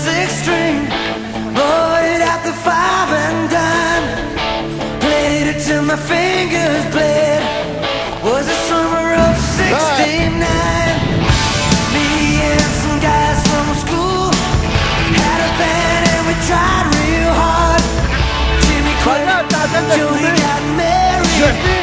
six string, bought out the five and dime, played it till my fingers bled. Was the summer of '69. Me and some guys from school had a band and we tried real hard. Jimmy quit, Joey got married.